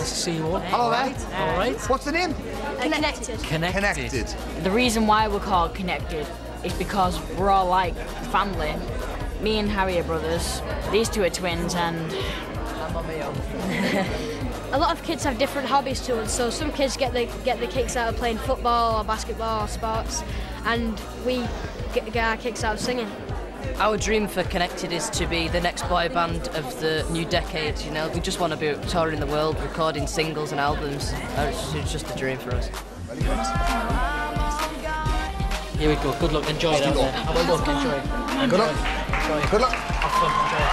to see you all. Hello there. All right. What's the name? Connected. Connected. The reason why we're called Connected is because we're all like family. Me and Harry are brothers. These two are twins, and A lot of kids have different hobbies to us, so some kids get the kicks out of playing football or basketball or sports, and we get our kicks out of singing. Our dream for Connected is to be the next boy band of the new decade, you know. We just want to be touring the world, recording singles and albums. It's just a dream for us. Here we go. Good luck. Enjoy it out there. Have a look. Enjoy. Good luck. Enjoy. Good luck. Have fun. Enjoy.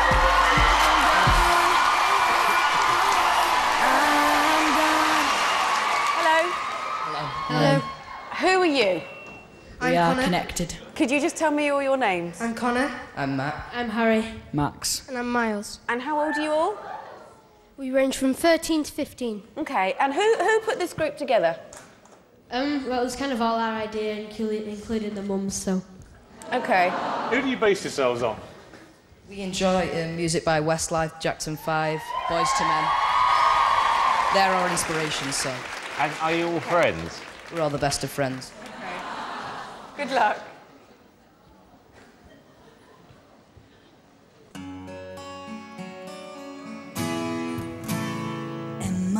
Hello. Who are you? we are connected. Could you just tell me all your names? I'm Connor. I'm Matt. I'm Harry. Max. And I'm Miles. And how old are you all? We range from 13 to 15. Okay, and who put this group together? Well, it was kind of all our idea, including the mums, so... Okay. Who do you base yourselves on? We enjoy music by Westlife, Jackson 5, Boyz II Men. They're our inspirations, so... And are you all friends? We're all the best of friends. Okay. Good luck. Am I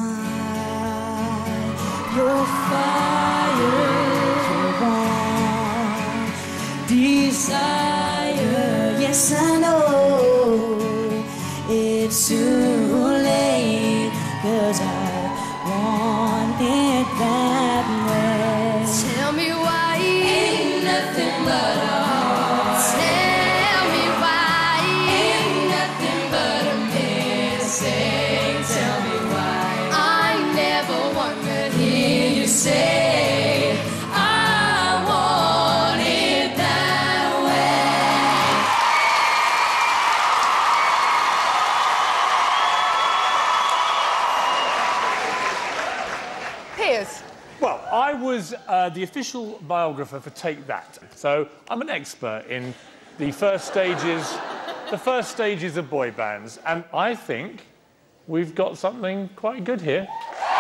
your fire, your warm desire? Yes, I know it's too late, 'cause I want it that way. Tell me why ain't nothing but a heart. Tell me why ain't nothing but a mistake. Tell me why I never want to hear you say I want it that way. Piers. Well, I was the official biographer for Take That, so I'm an expert in the first stages of boy bands, and I think we've got something quite good here.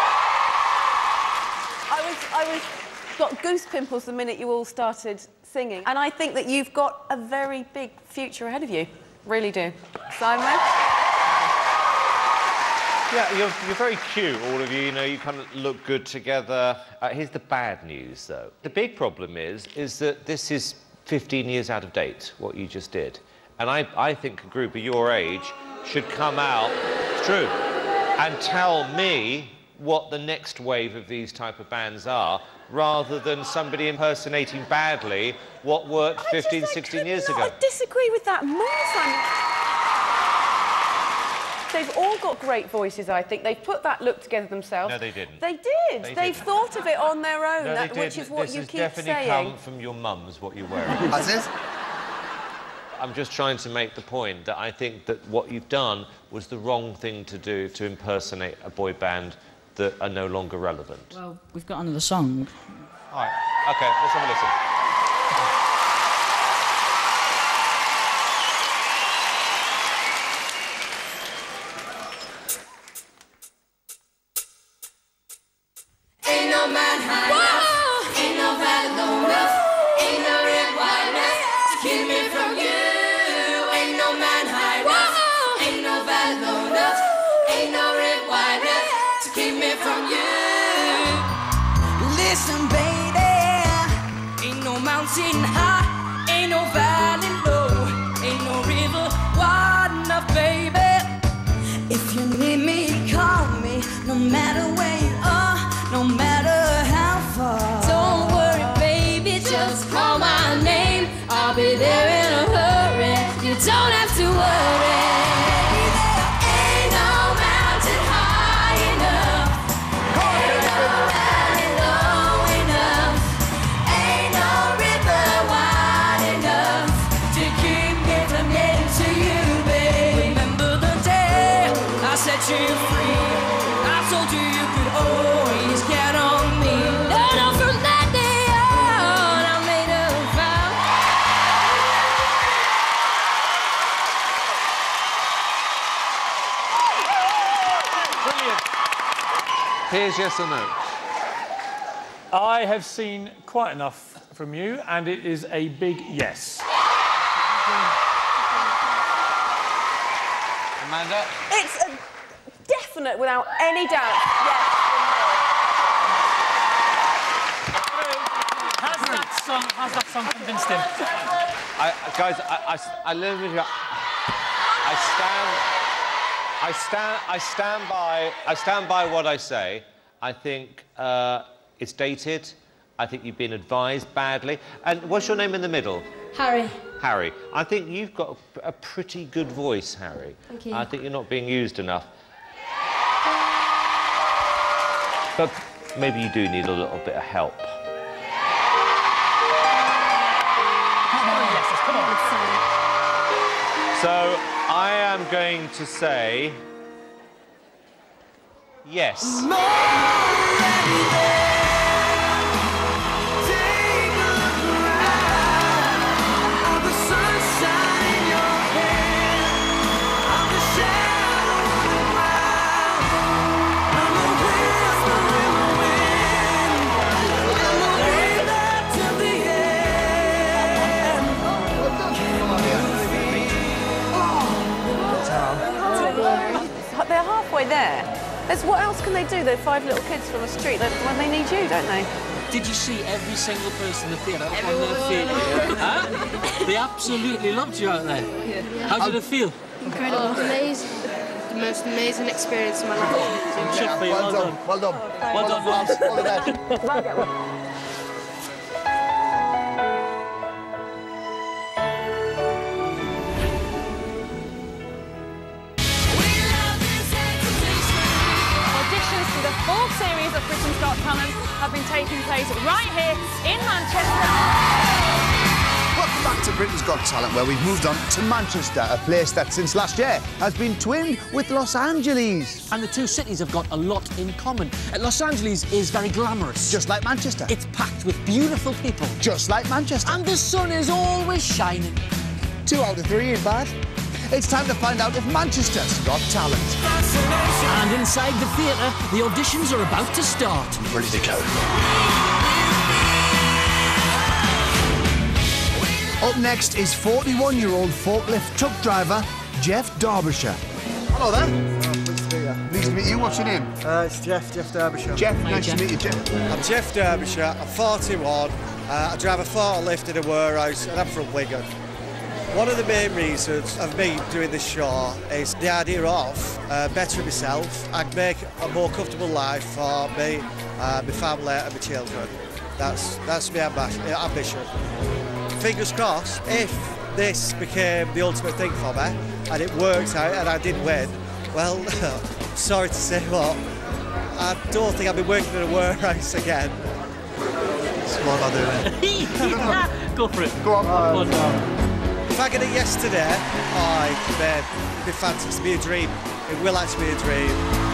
I was got goose pimples the minute you all started singing, and I think that you've got a very big future ahead of you. Really do. Simon? Yeah, you're very cute, all of you. You know, you kind of look good together. Here's the bad news, though. The big problem is that this is 15 years out of date, what you just did. And I think a group of your age should come out, it's true, and tell me what the next wave of these type of bands are, rather than somebody impersonating badly what worked 15, 16 years ago. I disagree with that more, Simon. They've all got great voices, I think. They've put that look together themselves. No, they didn't. They did. They've thought of it on their own, No, they which didn't. is what you keep This has definitely saying. come from your mums, what you're wearing. That's it? I'm just trying to make the point that I think that what you've done was the wrong thing to do, to impersonate a boy band that are no longer relevant. Well, we've got another song. All right. OK, let's have a listen. Ain't no man high enough, ain't no valley low enough, ain't no red wide enough to keep me from you. Ain't no man high enough, ain't no valley low enough, ain't no red wide enough to keep me from you. Listen, baby, ain't no mountain high, ain't no valley low, ain't no river wide enough, baby. If you need me, call me, no matter where you are, no matter how far. Don't worry, baby, just call my name. I'll be there in a hurry. You don't have to worry. Ain't no mountain high enough, ain't no valley low enough, ain't no river wide enough to keep me from getting to you, baby. Remember the day I set you free, I told you you could always count on me. No, no, from that day on, I made a vow. Brilliant. Piers, yes or no? I have seen quite enough from you, and it is a big yes. Amanda? It's a definite, without any doubt, yes. Has that song convinced him? Guys, I literally... I stand by what I say. I think it's dated. I think you've been advised badly. And what's your name in the middle? Harry. Harry. I think you've got a pretty good voice, Harry. Thank you. I think you're not being used enough. But maybe you do need a little bit of help. So I am going to say yes. They're halfway there. What else can they do? They're 5 little kids from a street when they need you, don't they? Did you see every single person in the theatre on their feet? Huh? They absolutely loved you out there. Yeah. How did it feel? Incredible. Amazing. The most amazing experience of my life. Well done. Well done. Well done, lads. All the best. The full series of Britain's Got Talent have been taking place right here in Manchester. Welcome back to Britain's Got Talent, where we've moved on to Manchester, a place that since last year has been twinned with Los Angeles. And the two cities have got a lot in common. Los Angeles is very glamorous. Just like Manchester. It's packed with beautiful people. Just like Manchester. And the sun is always shining. 2 out of 3 ain't bad. It's time to find out if Manchester's got talent. And inside the theatre, the auditions are about to start. Ready to go. Up next is 41-year-old forklift truck driver Jeff Derbyshire. Hello there. Nice to meet you. What's your name? It's Jeff Derbyshire. Jeff, nice to meet you, Jeff. I'm Jeff Derbyshire. I'm 41. I drive a forklift in a warehouse, and I'm from Wigan. One of the main reasons of me doing this show is the idea of bettering myself and make a more comfortable life for me, my family and my children. That's my ambition. Fingers crossed, if this became the ultimate thing for me and it worked out and I did win, well, sorry to say what, I don't think I'll be working in a warehouse again. What am I doing? Go for it. Go on. If I get it yesterday, it'd be fantastic. It'd be a dream. It will actually be a dream.